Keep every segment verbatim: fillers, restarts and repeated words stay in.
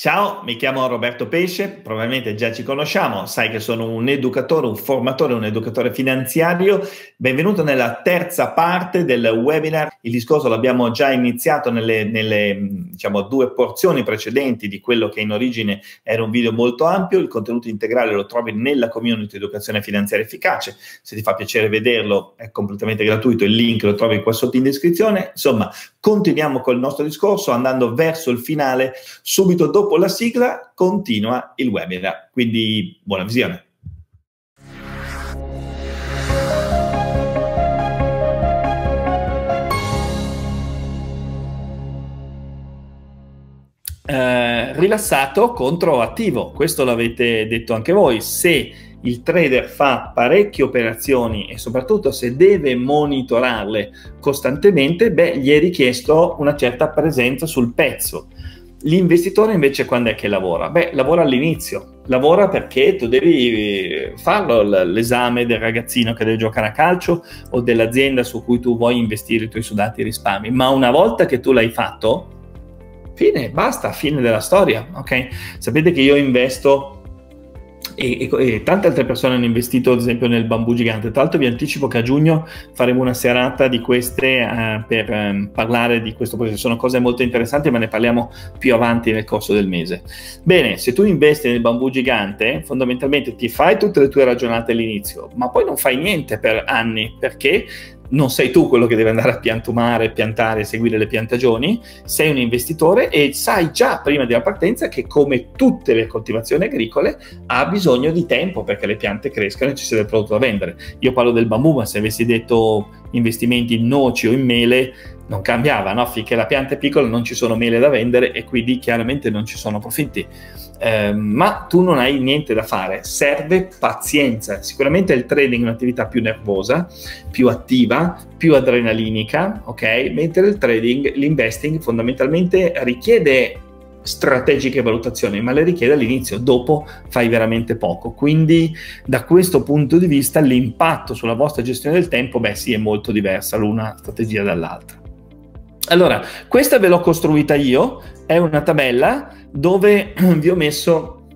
Ciao, mi chiamo Roberto Pesce, probabilmente già ci conosciamo, sai che sono un educatore, un formatore, un educatore finanziario. Benvenuto nella terza parte del webinar. Il discorso l'abbiamo già iniziato nelle, nelle diciamo, due porzioni precedenti di quello che in origine era un video molto ampio. Il contenuto integrale lo trovi nella community Educazione Finanziaria Efficace. Se ti fa piacere vederlo è completamente gratuito, il link lo trovi qua sotto in descrizione. Insomma, continuiamo col nostro discorso andando verso il finale. Subito dopo la sigla continua il webinar, quindi buona visione. Eh, rilassato contro attivo, questo l'avete detto anche voi. Se il trader fa parecchie operazioni e soprattutto se deve monitorarle costantemente, beh, gli è richiesto una certa presenza sul pezzo. L'investitore invece quando è che lavora? Beh, lavora all'inizio, lavora perché tu devi farlo l'esame del ragazzino che deve giocare a calcio o dell'azienda su cui tu vuoi investire i tuoi sudati risparmi, ma una volta che tu l'hai fatto, fine, basta, fine della storia, ok? Sapete che io investo e, e, e tante altre persone hanno investito ad esempio nel bambù gigante. Tra l'altro vi anticipo che a giugno faremo una serata di queste uh, per um, parlare di questo progetto. Sono cose molto interessanti, ma ne parliamo più avanti nel corso del mese. Bene, se tu investi nel bambù gigante, fondamentalmente ti fai tutte le tue ragionate all'inizio, ma poi non fai niente per anni, perché non sei tu quello che deve andare a piantumare, piantare, seguire le piantagioni, sei un investitore e sai già prima della partenza che, come tutte le coltivazioni agricole, ha bisogno di tempo perché le piante crescano e ci sia del prodotto da vendere. Io parlo del bambù, ma se avessi detto investimenti in noci o in mele non cambiava, no? Finché la pianta è piccola non ci sono mele da vendere e quindi chiaramente non ci sono profitti. Eh, ma tu non hai niente da fare, serve pazienza. Sicuramente il trading è un'attività più nervosa, più attiva, più adrenalinica, ok? Mentre il trading, l'investing fondamentalmente richiede strategiche valutazioni, ma le richiede all'inizio, dopo fai veramente poco. Quindi da questo punto di vista l'impatto sulla vostra gestione del tempo, beh sì, è molto diversa l'una strategia dall'altra. Allora, questa ve l'ho costruita io, è una tabella dove vi ho messo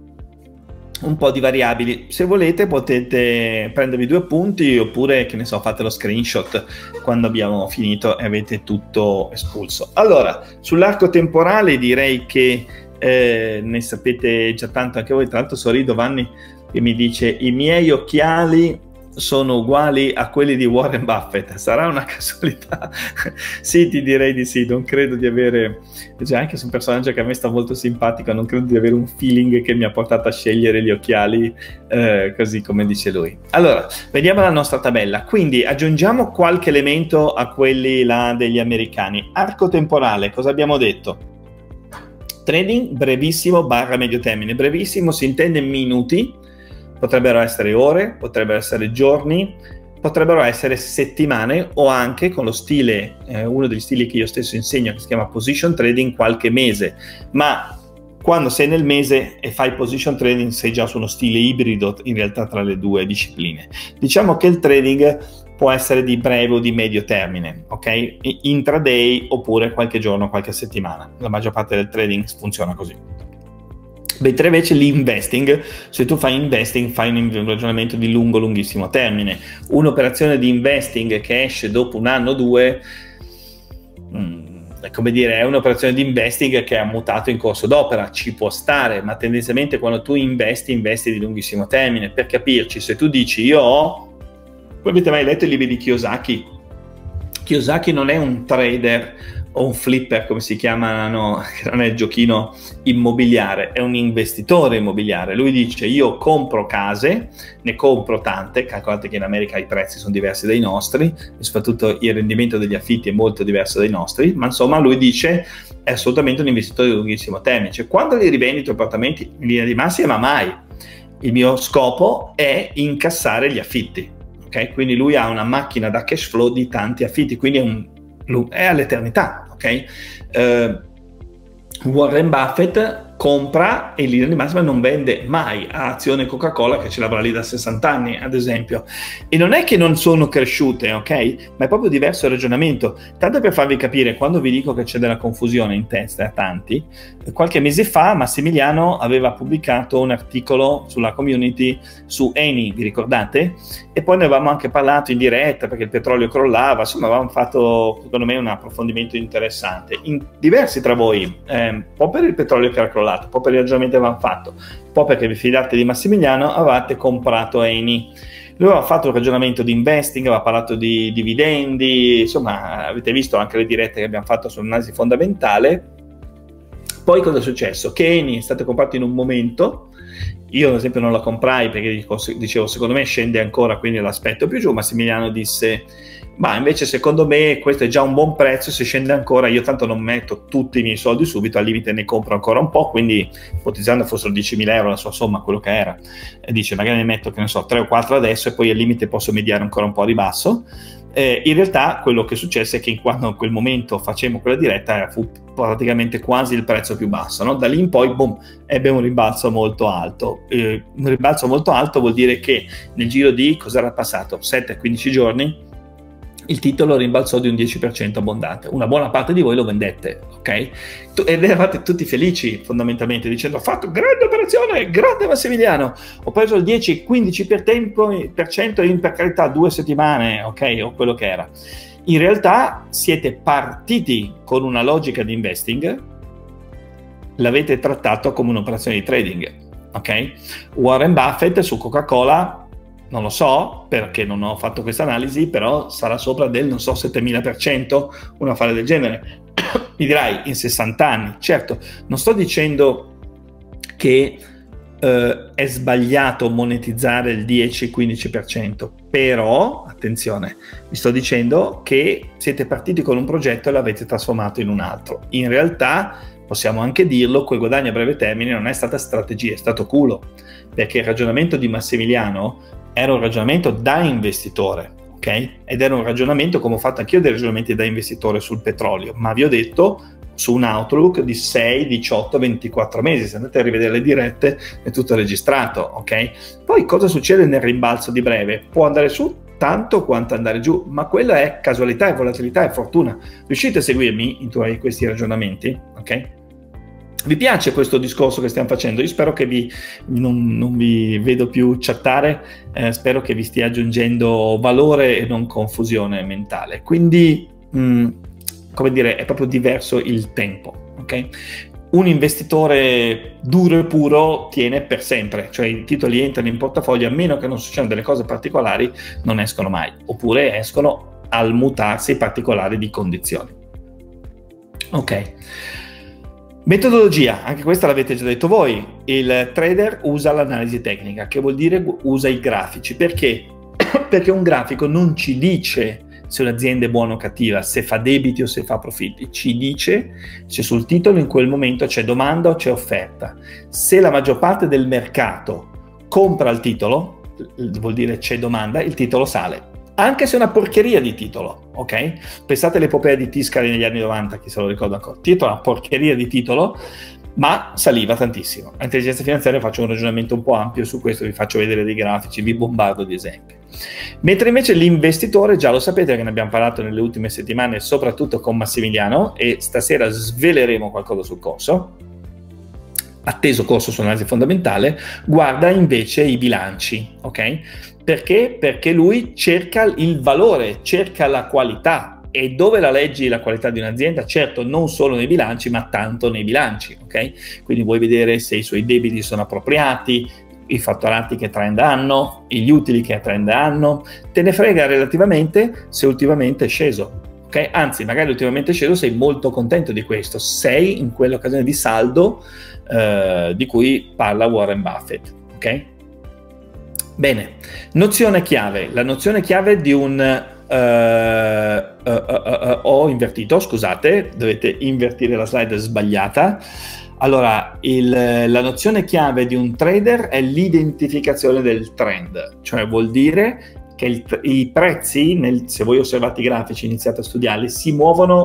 un po' di variabili. Se volete potete prendervi due appunti oppure, che ne so, fate lo screenshot quando abbiamo finito e avete tutto espulso. Allora, sull'arco temporale direi che eh, ne sapete già tanto anche voi. Tra l'altro sorrido Vanni che mi dice: i miei occhiali sono uguali a quelli di Warren Buffett. Sarà una casualità? Sì, ti direi di sì. Non credo di avere, cioè, anche se un personaggio che a me sta molto simpatico, non credo di avere un feeling che mi ha portato a scegliere gli occhiali eh, così come dice lui. Allora, vediamo la nostra tabella. Quindi aggiungiamo qualche elemento a quelli là degli americani. Arco temporale, cosa abbiamo detto? Trading brevissimo barra medio termine. Brevissimo si intende minuti. Potrebbero essere ore, potrebbero essere giorni, potrebbero essere settimane o anche, con lo stile, eh, uno degli stili che io stesso insegno, che si chiama position trading, qualche mese. Ma quando sei nel mese e fai position trading sei già su uno stile ibrido in realtà tra le due discipline. Diciamo che il trading può essere di breve o di medio termine, ok? Intraday oppure qualche giorno, qualche settimana. La maggior parte del trading funziona così. Mentre invece l'investing, se tu fai investing, fai un ragionamento di lungo, lunghissimo termine. Un'operazione di investing che esce dopo un anno o due, è come dire, è un'operazione di investing che ha mutato in corso d'opera, ci può stare, ma tendenzialmente quando tu investi, investi di lunghissimo termine. Per capirci, se tu dici io ho, voi avete mai letto i libri di Kiyosaki? Kiyosaki non è un trader o un flipper, come si chiamano, che non è il giochino immobiliare, è un investitore immobiliare. Lui dice: io compro case, ne compro tante, calcolate che in America i prezzi sono diversi dai nostri e soprattutto il rendimento degli affitti è molto diverso dai nostri, ma insomma lui dice è assolutamente un investitore di lunghissimo termine. Cioè, quando li rivendi i tuoi appartamenti in linea di massima, mai. Il mio scopo è incassare gli affitti, ok? Quindi lui ha una macchina da cash flow di tanti affitti, quindi è un è all'eternità, ok? Uh, Warren Buffett compra e in linea di massima non vende mai, a azione Coca-Cola che ce l'avrà lì da sessanta anni, ad esempio. E non è che non sono cresciute, ok? Ma è proprio diverso il ragionamento. Tanto per farvi capire, quando vi dico che c'è della confusione in testa a tanti, qualche mese fa Massimiliano aveva pubblicato un articolo sulla community su Eni, vi ricordate? E poi ne avevamo anche parlato in diretta perché il petrolio crollava, insomma avevamo fatto secondo me un approfondimento interessante. In diversi tra voi, eh, un po' per il petrolio che era crollato, un po' per i ragionamenti che avevamo fatto, un po' perché vi fidate di Massimiliano, avevate comprato Eni. Lui aveva fatto un ragionamento di investing, aveva parlato di dividendi, insomma avete visto anche le dirette che abbiamo fatto sull'analisi fondamentale. Poi cosa è successo? Che Eni è stato comprato in un momento, io ad esempio non la comprai perché dicevo secondo me scende ancora, quindi l'aspetto più giù. Massimiliano disse ma invece secondo me questo è già un buon prezzo, se scende ancora io tanto non metto tutti i miei soldi subito, al limite ne compro ancora un po', quindi ipotizzando fossero diecimila euro la sua somma, quello che era, e dice magari ne metto che ne so tre o quattro adesso e poi al limite posso mediare ancora un po' a ribasso. Eh, in realtà quello che successe è che in quando in quel momento facemmo quella diretta fu praticamente quasi il prezzo più basso, no? Da lì in poi boom, ebbe un rimbalzo molto alto. Eh, un rimbalzo molto alto vuol dire che nel giro di, cosa era passato? sette quindici giorni il titolo rimbalzò di un dieci per cento abbondante. Una buona parte di voi lo vendette, ok? Ed eravate tutti felici fondamentalmente dicendo ho fatto grande operazione, grande Massimiliano, ho preso il dieci quindici per cento in per carità due settimane, ok? O quello che era. In realtà siete partiti con una logica di investing, l'avete trattato come un'operazione di trading, ok? Warren Buffett su Coca-Cola, non lo so perché non ho fatto questa analisi, però sarà sopra del, non so, settemila per cento, un affare del genere. Mi dirai, in sessanta anni. Certo, non sto dicendo che eh, è sbagliato monetizzare il dieci quindici per cento, però, attenzione, vi sto dicendo che siete partiti con un progetto e l'avete trasformato in un altro. In realtà, possiamo anche dirlo, quel guadagno a breve termine non è stata strategia, è stato culo, perché il ragionamento di Massimiliano era un ragionamento da investitore, ok? Ed era un ragionamento, come ho fatto anch'io dei ragionamenti da investitore sul petrolio, ma vi ho detto su un outlook di sei, diciotto, ventiquattro mesi. Se andate a rivedere le dirette è tutto registrato, ok? Poi cosa succede nel rimbalzo di breve? Può andare su tanto quanto andare giù, ma quella è casualità, è volatilità, è fortuna. Riuscite a seguirmi in questi ragionamenti, ok? Vi piace questo discorso che stiamo facendo? Io spero che vi non, non vi vedo più chattare, eh, spero che vi stia aggiungendo valore e non confusione mentale. Quindi, mh, come dire, è proprio diverso il tempo, ok? Un investitore duro e puro tiene per sempre, cioè i titoli entrano in portafoglio, a meno che non succedano delle cose particolari, non escono mai, oppure escono al mutarsi particolari di condizioni. Ok. Metodologia, anche questa l'avete già detto voi, il trader usa l'analisi tecnica, che vuol dire usa i grafici. Perché? Perché un grafico non ci dice se un'azienda è buona o cattiva, se fa debiti o se fa profitti, ci dice se sul titolo in quel momento c'è domanda o c'è offerta. Se la maggior parte del mercato compra il titolo, vuol dire c'è domanda, il titolo sale. Anche se è una porcheria di titolo, ok? Pensate all'epopea di Tiscali negli anni novanta, chi se lo ricorda ancora. Titolo, una porcheria di titolo, ma saliva tantissimo. All'intelligenza finanziaria faccio un ragionamento un po' ampio su questo, vi faccio vedere dei grafici, vi bombardo di esempi. Mentre invece l'investitore, già lo sapete che ne abbiamo parlato nelle ultime settimane, soprattutto con Massimiliano, e stasera sveleremo qualcosa sul corso, atteso corso su analisi fondamentale, guarda invece i bilanci, ok? Perché? Perché lui cerca il valore, cerca la qualità. E dove la leggi la qualità di un'azienda? Certo, non solo nei bilanci, ma tanto nei bilanci, ok? Quindi vuoi vedere se i suoi debiti sono appropriati, i fatturati che trend hanno, gli utili che trend hanno, te ne frega relativamente se ultimamente è sceso, ok? Anzi, magari ultimamente è sceso, sei molto contento di questo, sei in quell'occasione di saldo eh, di cui parla Warren Buffett, ok? Bene, nozione chiave, la nozione chiave di un... Uh, uh, uh, uh, uh, ho invertito, scusate, dovete invertire la slide sbagliata. Allora, il, la nozione chiave di un trader è l'identificazione del trend, cioè vuol dire che il, i prezzi, nel, se voi osservate i grafici, iniziate a studiarli, si muovono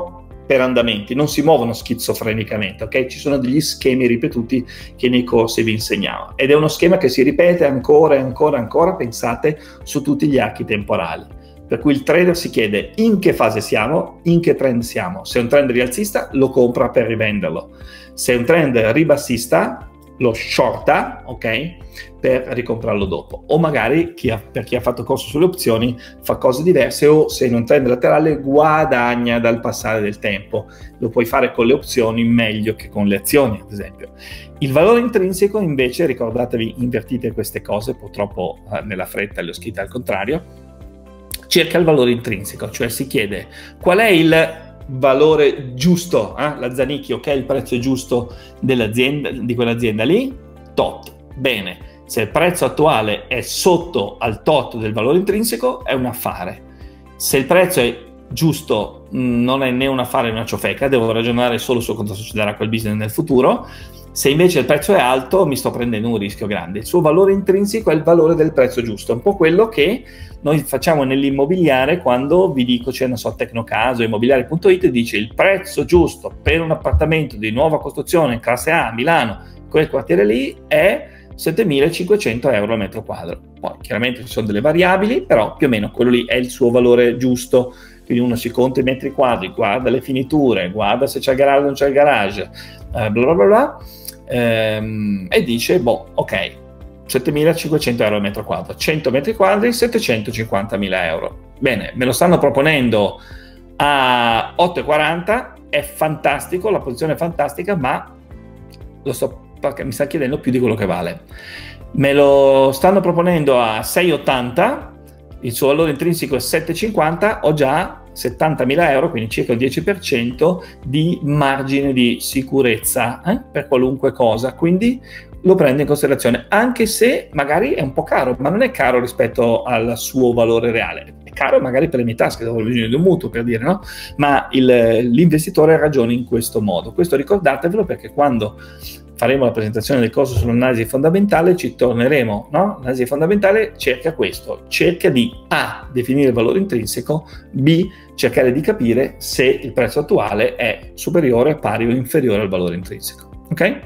per andamenti, non si muovono schizofrenicamente, ok? Ci sono degli schemi ripetuti che nei corsi vi insegniamo ed è uno schema che si ripete ancora e ancora e ancora, pensate, su tutti gli archi temporali. Per cui il trader si chiede in che fase siamo, in che trend siamo. Se è un trend rialzista lo compra per rivenderlo, se è un trend ribassista lo shorta, ok, per ricomprarlo dopo, o magari chi ha, per chi ha fatto corso sulle opzioni fa cose diverse, o se in un trend laterale guadagna dal passare del tempo. Lo puoi fare con le opzioni meglio che con le azioni, ad esempio. Il valore intrinseco invece, ricordatevi, invertite queste cose, purtroppo eh, nella fretta le ho scritte al contrario, cerca il valore intrinseco, cioè si chiede qual è il valore giusto, eh? la Zanicchio, che è il prezzo giusto dell'azienda, di quell'azienda lì, tot. Bene, se il prezzo attuale è sotto al tot del valore intrinseco è un affare. Se il prezzo è giusto non è né un affare né una ciofeca, devo ragionare solo su cosa succederà a quel business nel futuro. Se invece il prezzo è alto mi sto prendendo un rischio grande. Il suo valore intrinseco è il valore del prezzo giusto, un po' quello che noi facciamo nell'immobiliare quando vi dico, c'è, non so, Tecnocaso, immobiliare punto it, dice il prezzo giusto per un appartamento di nuova costruzione in classe A a Milano, quel quartiere lì, è settemilacinquecento euro al metro quadro. Poi chiaramente ci sono delle variabili, però più o meno quello lì è il suo valore giusto. Quindi uno si conta i metri quadri, guarda le finiture, guarda se c'è il garage o non c'è il garage, eh, bla bla bla bla, ehm, e dice, boh, ok, settemilacinquecento euro al metro quadro, cento metri quadri, settecentocinquantamila euro. Bene, me lo stanno proponendo a otto e quaranta, è fantastico, la posizione è fantastica, ma lo sto, mi sta chiedendo più di quello che vale. Me lo stanno proponendo a sei e ottanta, il suo valore intrinseco è sette e cinquanta, ho già settantamila euro, quindi circa il dieci per cento di margine di sicurezza eh, per qualunque cosa, quindi lo prendo in considerazione, anche se magari è un po' caro, ma non è caro rispetto al suo valore reale, è caro magari per le mie tasche, dove ho bisogno di un mutuo, per dire, no? Ma il, l'investitore ragiona in questo modo. Questo ricordatevelo, perché quando faremo la presentazione del corso sull'analisi fondamentale ci torneremo, no? L'analisi fondamentale cerca questo, cerca di A, definire il valore intrinseco, B, cercare di capire se il prezzo attuale è superiore, pari o inferiore al valore intrinseco, ok?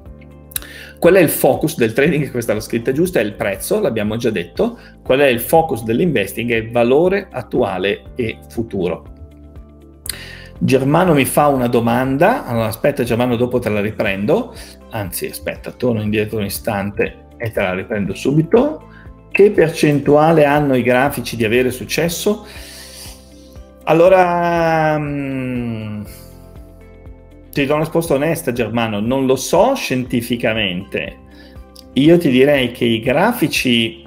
Qual è il focus del trading? Questa è la scritta giusta, è il prezzo, l'abbiamo già detto. Qual è il focus dell'investing? È il valore attuale e futuro. Germano mi fa una domanda, allora aspetta Germano, dopo te la riprendo, anzi aspetta, torno indietro un istante e te la riprendo subito. Che percentuale hanno i grafici di avere successo? Allora, mh, ti do una risposta onesta Germano, non lo so scientificamente, io ti direi che i grafici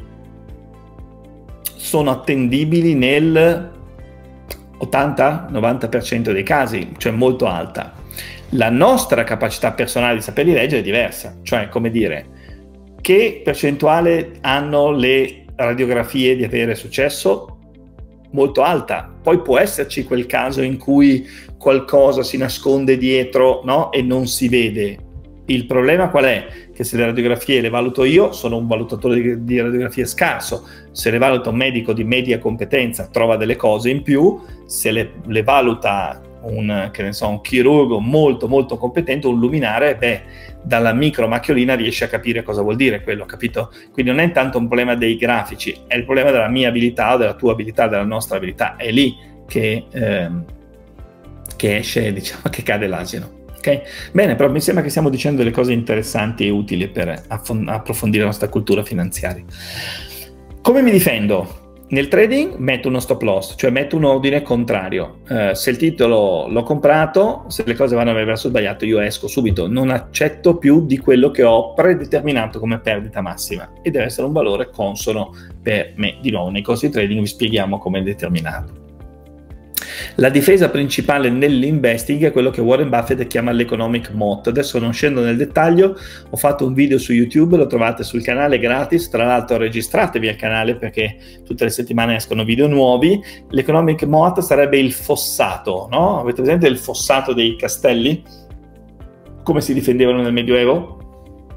sono attendibili nel ottanta novanta per cento dei casi, cioè molto alta. La nostra capacità personale di saperli leggere è diversa, cioè come dire, che percentuale hanno le radiografie di avere successo? Molto alta. Poi può esserci quel caso in cui qualcosa si nasconde dietro, no? E non si vede. Il problema qual è? Che se le radiografie le valuto io, sono un valutatore di, di radiografie scarso, se le valuta un medico di media competenza trova delle cose in più, se le, le valuta un, che ne so, un chirurgo molto molto competente, un luminare, beh, dalla micromacchiolina riesce a capire cosa vuol dire quello, capito? Quindi non è tanto un problema dei grafici, è il problema della mia abilità o della tua abilità, della nostra abilità, è lì che, ehm, che esce, diciamo, che cade l'asino. Okay? Bene, però mi sembra che stiamo dicendo delle cose interessanti e utili per approfondire la nostra cultura finanziaria. Come mi difendo? Nel trading metto uno stop loss, cioè metto un ordine contrario. Eh, se il titolo l'ho comprato, se le cose vanno verso sbagliato, io esco subito, non accetto più di quello che ho predeterminato come perdita massima e deve essere un valore consono per me. Di nuovo, nei corsi di trading vi spieghiamo come è determinato. La difesa principale nell'investing è quello che Warren Buffett chiama l'economic moat. Adesso non scendo nel dettaglio, ho fatto un video su YouTube, lo trovate sul canale gratis, tra l'altro registratevi al canale perché tutte le settimane escono video nuovi. L'economic moat sarebbe il fossato, no? Avete presente il fossato dei castelli? Come si difendevano nel Medioevo?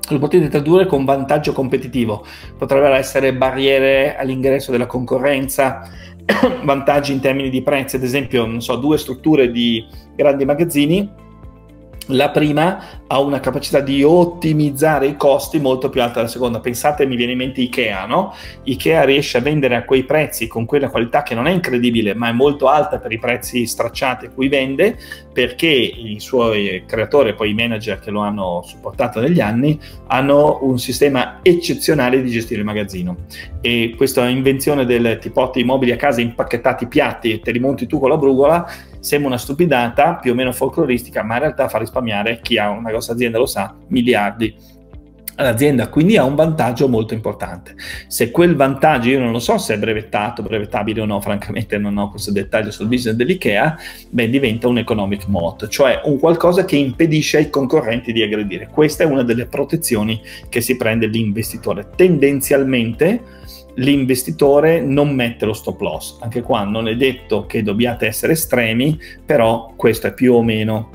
lo potete tradurre con vantaggio competitivo. Potrebbero essere barriere all'ingresso della concorrenza, vantaggi in termini di prezzi, ad esempio, non so, due strutture di grandi magazzini. La prima ha una capacità di ottimizzare i costi molto più alta della seconda. Pensate, mi viene in mente Ikea, no? Ikea riesce a vendere a quei prezzi con quella qualità che non è incredibile, ma è molto alta per i prezzi stracciati a cui vende, perché i suoi creatori e poi i manager che lo hanno supportato negli anni hanno un sistema eccezionale di gestire il magazzino. E questa invenzione del ti porti i mobili a casa impacchettati piatti e te li monti tu con la brugola sembra una stupidata più o meno folcloristica, ma in realtà fa risparmiare, chi ha una grossa azienda lo sa, miliardi all'azienda, quindi ha un vantaggio molto importante. Se quel vantaggio, io non lo so se è brevettato, brevettabile o no, francamente non ho questo dettaglio sul business dell'Ikea, beh, diventa un economic moat, cioè un qualcosa che impedisce ai concorrenti di aggredire. Questa è una delle protezioni che si prende l'investitore. Tendenzialmente l'investitore non mette lo stop loss, anche qua non è detto che dobbiate essere estremi, però questo è più o meno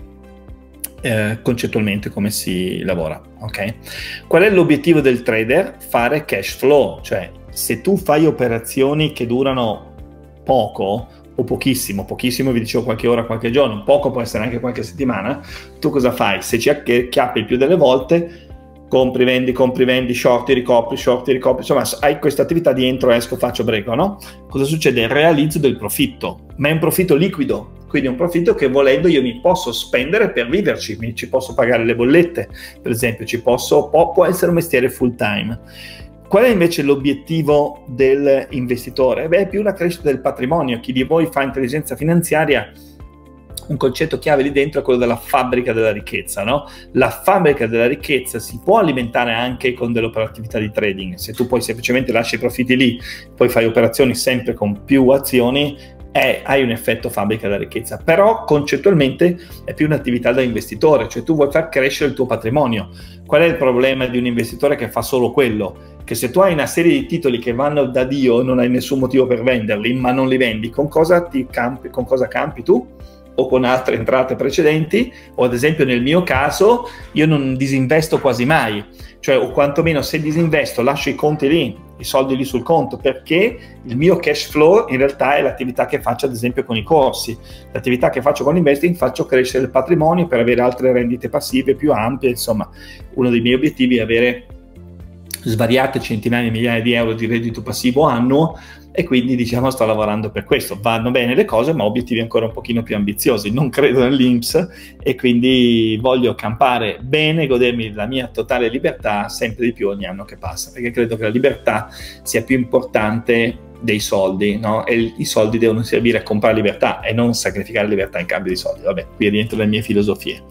eh, concettualmente come si lavora, ok? Qual è l'obiettivo del trader? Fare cash flow, cioè se tu fai operazioni che durano poco o pochissimo, pochissimo vi dicevo qualche ora, qualche giorno, poco può essere anche qualche settimana, tu cosa fai? Se ci acchiappi il più delle volte, compri, vendi, compri, vendi, shorti, ricopri, shorti, ricopri, insomma hai questa attività di entro, esco, faccio, breco, no? Cosa succede? Il realizzo del profitto, ma è un profitto liquido, quindi è un profitto che volendo io mi posso spendere per viverci, mi, ci posso pagare le bollette, per esempio, ci posso, può, può essere un mestiere full time. Qual è invece l'obiettivo dell'investitore? Beh, è più la crescita del patrimonio. Chi di voi fa intelligenza finanziaria, un concetto chiave lì dentro è quello della fabbrica della ricchezza, no? La fabbrica della ricchezza si può alimentare anche con dell'operatività di trading. Se tu poi semplicemente lasci i profitti lì, poi fai operazioni sempre con più azioni, eh, hai un effetto fabbrica della ricchezza. Però concettualmente è più un'attività da investitore, cioè tu vuoi far crescere il tuo patrimonio. Qual è il problema di un investitore che fa solo quello? Che se tu hai una serie di titoli che vanno da Dio, non hai nessun motivo per venderli, ma non li vendi, con cosa ti campi, con cosa campi tu? O con altre entrate precedenti, o ad esempio nel mio caso io non disinvesto quasi mai, cioè o quantomeno se disinvesto lascio i conti lì, i soldi lì sul conto, perché il mio cash flow in realtà è l'attività che faccio ad esempio con i corsi, l'attività che faccio con l'investing, faccio crescere il patrimonio per avere altre rendite passive più ampie. Insomma, uno dei miei obiettivi è avere svariate centinaia di migliaia di euro di reddito passivo annuo, e quindi diciamo sto lavorando per questo. Vanno bene le cose, ma obiettivi ancora un pochino più ambiziosi. Non credo nell'I N P S e quindi voglio campare bene, godermi la mia totale libertà sempre di più ogni anno che passa, perché credo che la libertà sia più importante dei soldi, no? E i soldi devono servire a comprare libertà e non sacrificare libertà in cambio di soldi. Vabbè, qui rientro le mie filosofie.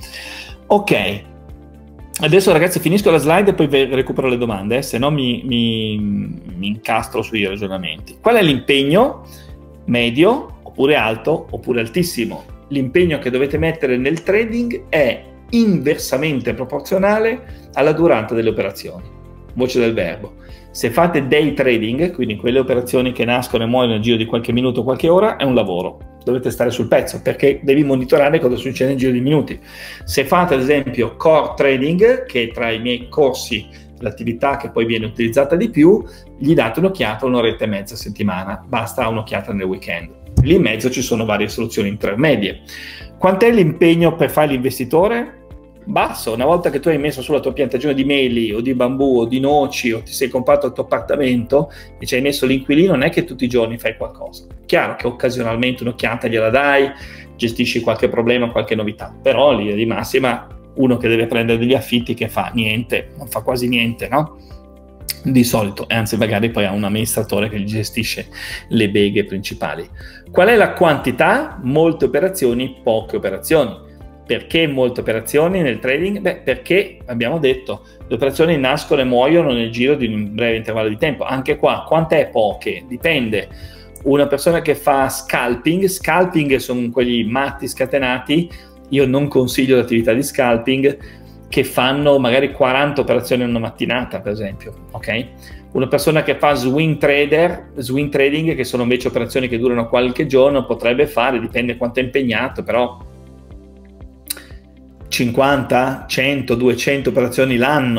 Ok. Adesso ragazzi finisco la slide e poi recupero le domande, eh, se no mi, mi, mi incastro sui ragionamenti. Qual è l'impegno medio, oppure alto, oppure altissimo? L'impegno che dovete mettere nel trading è inversamente proporzionale alla durata delle operazioni. Voce del verbo. Se fate day trading, quindi quelle operazioni che nascono e muoiono nel giro di qualche minuto o qualche ora, è un lavoro. Dovete stare sul pezzo perché devi monitorare cosa succede nel giro di minuti. Se fate ad esempio core trading, che è tra i miei corsi l'attività che poi viene utilizzata di più, gli date un'occhiata un'oretta e mezza a settimana, basta un'occhiata nel weekend. Lì in mezzo ci sono varie soluzioni intermedie. Quant'è l'impegno per fare l'investitore? Basso. Una volta che tu hai messo sulla tua piantagione di meli o di bambù o di noci o ti sei comprato il tuo appartamento e ci hai messo l'inquilino, non è che tutti i giorni fai qualcosa. Chiaro che occasionalmente un'occhiata gliela dai, gestisci qualche problema, qualche novità, però lì di massima uno che deve prendere degli affitti che fa niente, non fa quasi niente, no? Di solito, e anzi magari poi ha un amministratore che gli gestisce le beghe principali. Qual è la quantità? Molte operazioni, poche operazioni. Perché molte operazioni nel trading? Beh, perché abbiamo detto, le operazioni nascono e muoiono nel giro di un breve intervallo di tempo. Anche qua, quant'è poche? Dipende. Una persona che fa scalping, scalping sono quegli matti scatenati, io non consiglio l'attività di scalping, che fanno magari quaranta operazioni in una mattinata, per esempio, ok? Una persona che fa swing trader, swing trading, che sono invece operazioni che durano qualche giorno, potrebbe fare, dipende quanto è impegnato, però cinquanta, cento, duecento operazioni l'anno,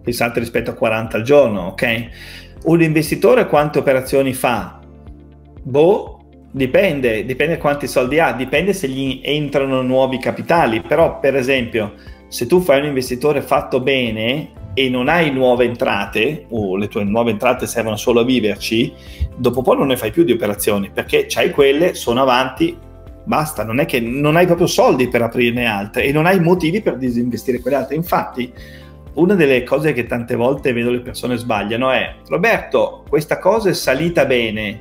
pensate rispetto a quaranta al giorno, ok? Un investitore quante operazioni fa? Boh, dipende, dipende quanti soldi ha, dipende se gli entrano nuovi capitali, però per esempio se tu fai un investitore fatto bene e non hai nuove entrate, o le tue nuove entrate servono solo a viverci, dopo poi non ne fai più di operazioni, perché c'hai quelle, sono avanti, basta, non è che non hai proprio soldi per aprirne altre e non hai motivi per disinvestire quelle altre. Infatti una delle cose che tante volte vedo le persone sbagliano è: Roberto, questa cosa è salita bene,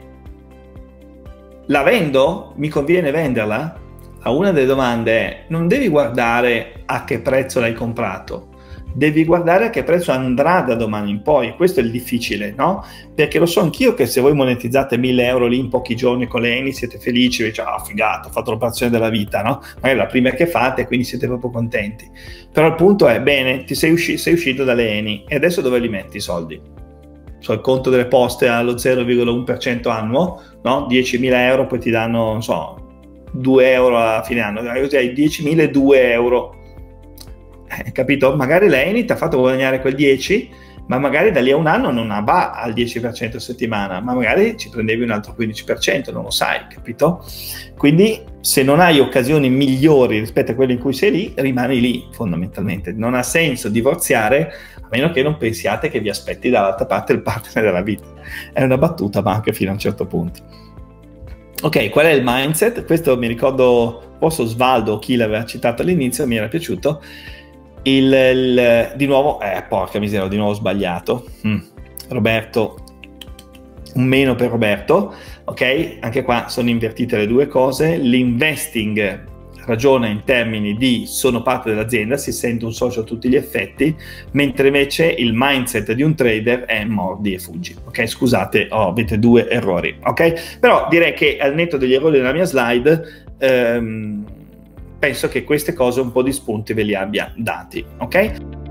la vendo? Mi conviene venderla? A una delle domande è: non devi guardare a che prezzo l'hai comprato, devi guardare a che prezzo andrà da domani in poi. Questo è il difficile, no? Perché lo so anch'io che se voi monetizzate mille euro lì in pochi giorni con le Eni siete felici, dice ah figata, ho fatto l'operazione della vita, no? Magari la prima che fate, quindi siete proprio contenti. Però il punto è: bene, ti sei, usci- sei uscito dalle Eni e adesso dove li metti i soldi? Sul conto delle poste allo zero virgola uno per cento annuo, no? diecimila euro, poi ti danno, non so, due euro a fine anno, così hai diecimila e due euro. Eh, capito? Magari l'Eni ti ha fatto guadagnare quel dieci, ma magari da lì a un anno non va al dieci per cento a settimana, ma magari ci prendevi un altro quindici per cento, non lo sai, capito? Quindi se non hai occasioni migliori rispetto a quelle in cui sei lì, rimani lì fondamentalmente. Non ha senso divorziare, a meno che non pensiate che vi aspetti dall'altra parte il partner della vita. È una battuta, ma anche fino a un certo punto. Ok, qual è il mindset? Questo mi ricordo, forse Osvaldo o chi l'aveva citato all'inizio, mi era piaciuto. Il, il, di nuovo, eh, porca miseria, ho di nuovo sbagliato. Mm. Roberto, un meno per Roberto, ok? Anche qua sono invertite le due cose. L'investing ragiona in termini di sono parte dell'azienda, si sente un socio a tutti gli effetti, mentre invece il mindset di un trader è mordi e fuggi, ok? Scusate, oh, avete due errori, ok? Però direi che al netto degli errori della mia slide, ehm, penso che queste cose un po' di spunti ve li abbia dati, ok?